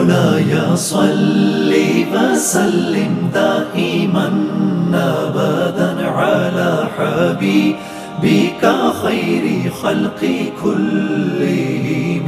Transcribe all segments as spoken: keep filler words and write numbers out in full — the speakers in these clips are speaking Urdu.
مولاي صل وسلم دائما أبدا على حبيبك خير خلق كلهم.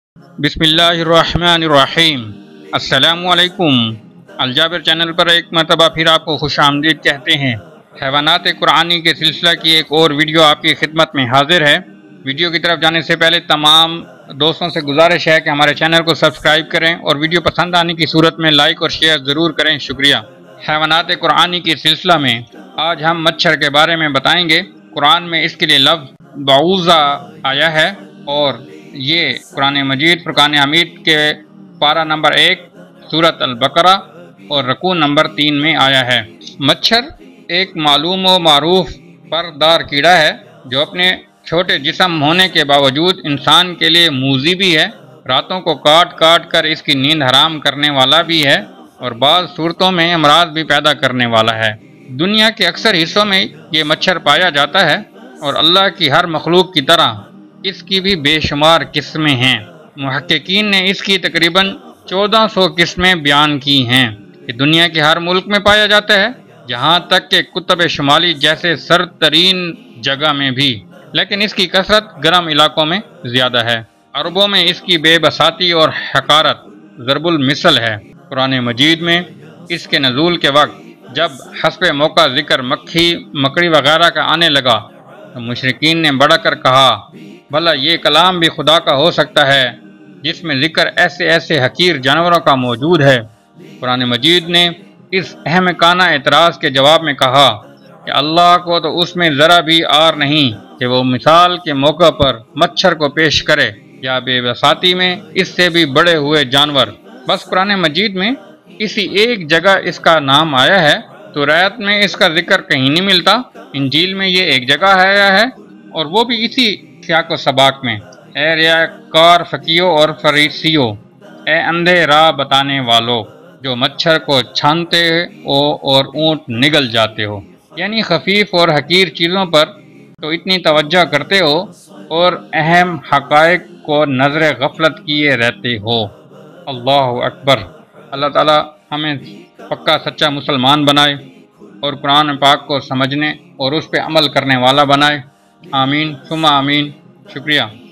بسم اللہ الرحمن الرحیم. السلام علیکم. الجابر چینل پر ایک مرتبہ پھر آپ کو خوش آمدید کہتے ہیں. حیوانات قرآنی کے سلسلہ کی ایک اور ویڈیو آپ کی خدمت میں حاضر ہے. ویڈیو کی طرف جانے سے پہلے تمام دوستوں سے گزارش ہے کہ ہمارے چینل کو سبسکرائب کریں اور ویڈیو پسند آنے کی صورت میں لائک اور شیئر ضرور کریں. شکریہ. حیوانات قرآنی کی سلسلہ میں آج ہم مچھر کے بارے میں بتائیں گے. قرآن میں اس کے لیے لفظ بعوضہ آیا ہے اور یہ قرآن مجید فرقان حمید کے پارہ نمبر ایک سورۃ البقرہ اور رکوع نمبر تین میں آیا ہے. مچھر ایک معلوم و معروف پردار کیڑا ہے جو اپنے چھوٹے جسم ہونے کے باوجود انسان کے لیے موذی بھی ہے. راتوں کو کاٹ کاٹ کر اس کی نیند حرام کرنے والا بھی ہے اور بعض صورتوں میں امراض بھی پیدا کرنے والا ہے. دنیا کے اکثر حصوں میں یہ مچھر پایا جاتا ہے اور اللہ کی ہر مخلوق کی طرح اس کی بھی بے شمار قسمیں ہیں. محققین نے اس کی تقریباً چودہ سو قسمیں بیان کی ہیں کہ دنیا کے ہر ملک میں پایا جاتا ہے، جہاں تک کہ قطب شمالی جیسے سرد ترین جگہ میں بھی، لیکن اس کی کثرت گرم علاقوں میں زیادہ ہے. عربوں میں اس کی بے بساطی اور حقارت ضرب المثل ہے. قرآن مجید میں اس کے نزول کے وقت جب حسب موقع ذکر مکھی مکڑی وغیرہ کا آنے لگا تو مشرکین نے بڑھ کر کہا بھلا یہ کلام بھی خدا کا ہو سکتا ہے جس میں ذکر ایسے ایسے حقیر جانوروں کا موجود ہے. قرآن مجید نے اس احمقانہ اعتراض کے جواب میں کہا کہ اللہ کو تو اس میں ذرا بھی آر نہیں کہ وہ مثال کے موقع پر مچھر کو پیش کرے یا بے بساطی میں اس سے بھی بڑے ہوئے جانور. بس قرآن مجید میں اسی ایک جگہ اس کا نام آیا ہے. توریت میں اس کا ذکر کہیں نہیں ملتا. انجیل میں یہ ایک جگہ آیا ہے اور وہ بھی اسی سیاق و سباق میں. اے ریاکار فقیوں اور فریسیوں، اے اندھے راہ بتانے والو جو مچھر کو چھانتے ہو اور اونٹ نگل جاتے ہو، یعنی خفیف اور حقیر چیزوں پر تو اتنی توجہ کرتے ہو اور اہم حقائق کو نظر غفلت کیے رہتے ہو. اللہ اکبر. اللہ تعالی ہمیں پکا سچا مسلمان بنائے اور قرآن پاک کو سمجھنے اور اس پہ عمل کرنے والا بنائے. آمین ثم آمین. شکریہ.